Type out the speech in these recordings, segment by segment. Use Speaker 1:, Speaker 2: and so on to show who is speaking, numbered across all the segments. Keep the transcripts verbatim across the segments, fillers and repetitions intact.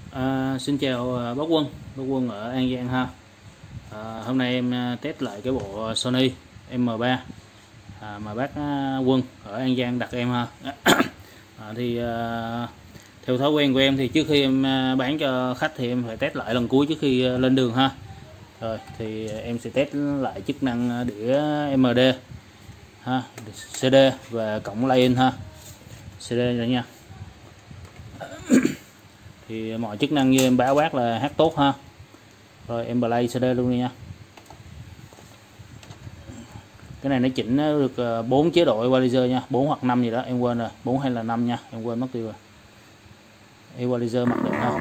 Speaker 1: À, xin chào bác Quân, bác Quân ở An Giang ha. À, hôm nay em test lại cái bộ Sony M ba à, mà bác Quân ở An Giang đặt em ha. À, thì à, theo thói quen của em thì trước khi em bán cho khách thì em phải test lại lần cuối trước khi lên đường ha. Rồi thì em sẽ test lại chức năng đĩa M D ha, C D và cổng line ha, C D rồi nha. Thì mọi chức năng như em báo bác là hát tốt ha. Rồi em play C D luôn đi nha. Cái này nó chỉnh được bốn chế độ equalizer nha, bốn hoặc năm gì đó em quên rồi, bốn hay là năm nha, em quên mất tiêu rồi. Equalizer mặc định ha.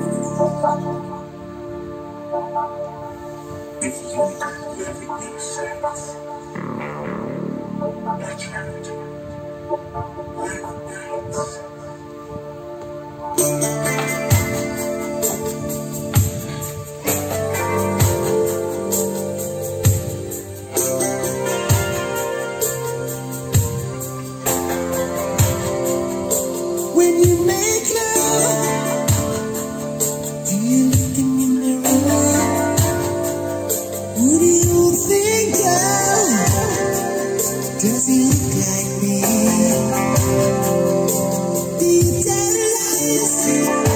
Speaker 2: Does he look like me? Do you tell lies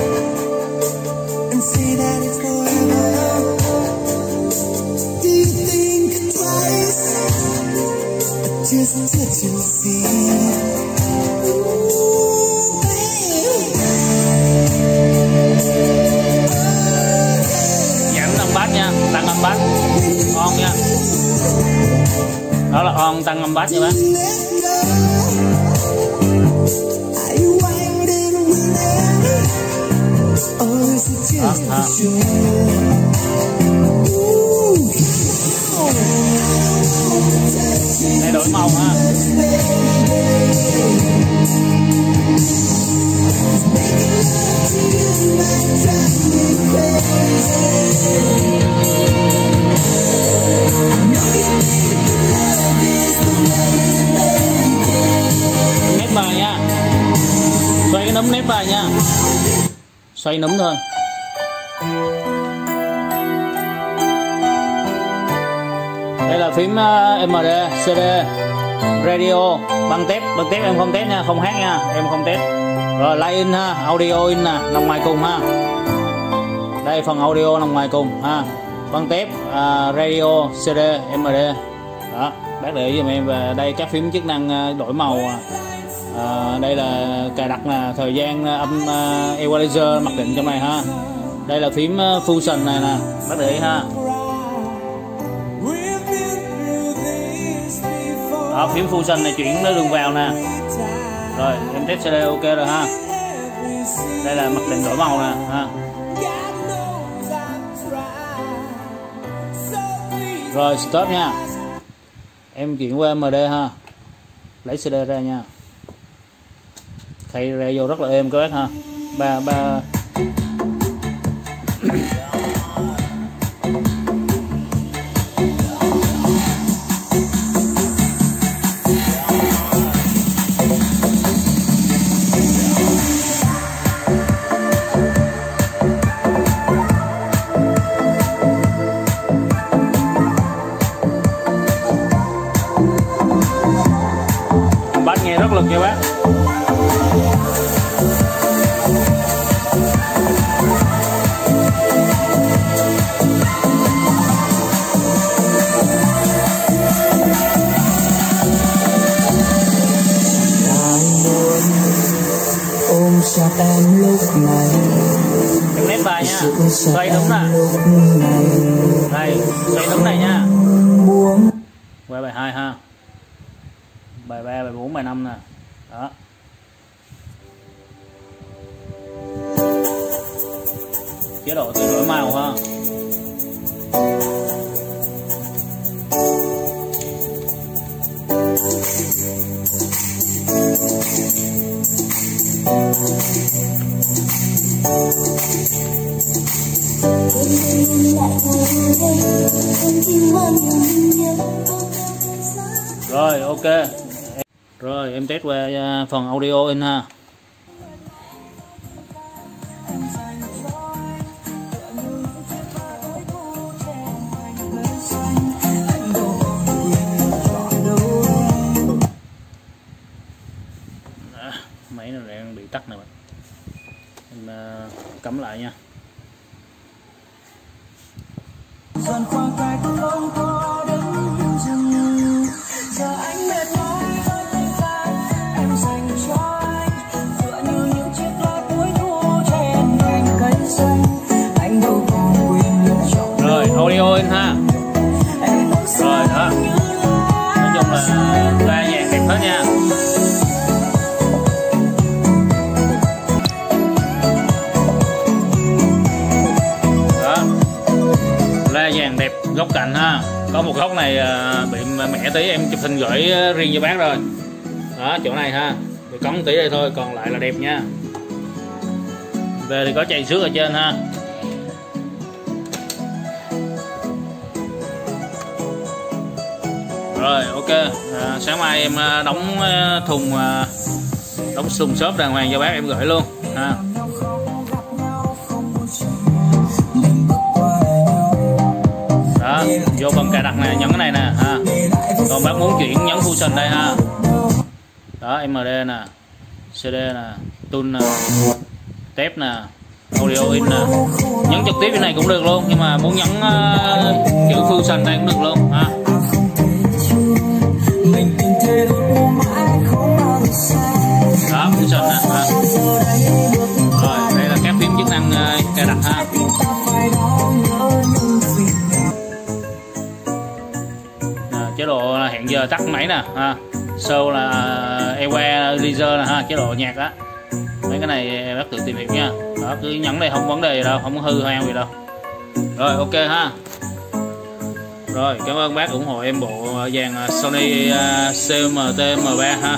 Speaker 2: and say that it's forever? Do you think twice or just touch and see? Ooh, babe.
Speaker 1: Giảm âm bass nha, tăng âm bass, on nha. Đó là on tăng âm bass nha bác. Đó, đó. Để đổi màu ha. Nếp vào nha, xoay cái nấm nếp vào nha, xoay nấm thôi. Đây là phím M D, C D, radio, băng tép, băng tép em không test nha, không hát nha, em không test. Rồi line in ha, audio in nè, nằm ngoài cùng ha. Đây phần audio nằm ngoài cùng ha. Băng tép, uh, radio, C D, M D. Đó, bác để ý giùm em. Và đây các phím chức năng đổi màu. À, đây là cài đặt là thời gian âm uh, equalizer mặc định trong này ha. Đây là phím uh, fusion này nè, bác để ý ha. Đó, phím fusion này chuyển nó đường vào nè. Rồi em test C D ok rồi ha. Đây là mặc định đổi màu nè ha. Rồi stop nha. Em chuyển qua M D ha. Lấy C D ra nha. Khay ra vô rất là êm các bác ha. Ba ba bass nghe rất lực nha bác.
Speaker 2: Ôm chặt em lúc này.
Speaker 1: Em nét bài nha, xoay đúng nè. Đây, xoay đúng này nha. Qua bài hai ha. Bài ba, bài bốn, bài năm nè. Đó. Chế độ tự đổi màu ha. Rồi ok. Rồi em test qua phần audio in ha. Em uh, cắm lại nha.
Speaker 2: dần khoảng cách không có đứng dừng, giờ anh mệt mỏi với thời gian em dành cho anh, tựa như những chiếc lá cuối thu trên cành cây xanh, anh đâu còn quyền lựa chọn.
Speaker 1: Rồi audio in ha. Rồi đó, nói chung là đa dạng đẹp hết nha. La vàng đẹp góc cạnh ha, có một góc này bị mẻ tí, em chụp hình gửi riêng cho bác rồi đó, chỗ này ha bị cống tí đây thôi, còn lại là đẹp nha. Về thì có chày xước ở trên ha. Rồi ok, à, sáng mai em đóng thùng đóng thùng xốp đàng hoàng cho bác em gửi luôn ha. Đó, vô phần cài đặt này nhấn cái này nè ha. Còn bác muốn chuyển nhấn fusion đây ha. Đó, em đê nè, xê đê nè, tool nè, tép nè, audio in nè. Nhấn trực tiếp cái này cũng được luôn, nhưng mà muốn nhấn uh, kiểu fusion đây cũng được luôn ha. Đó, fusion nè ha. Rồi, đây là các phím chức năng uh, cài đặt ha. Chế độ là hẹn giờ tắt máy nè ha, show là Airware Laser nè ha, chế độ nhạc á, mấy cái này bác tự tìm hiểu nha. Đó, cứ nhấn đây không vấn đề gì đâu, không có hư hoang gì đâu. Rồi ok ha. Rồi cảm ơn bác ủng hộ em bộ dàn Sony xê em tê em ba ha.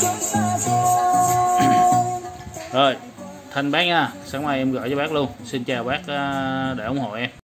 Speaker 1: Rồi thanh bác nha, sáng mai em gửi cho bác luôn. Xin chào bác đã ủng hộ em.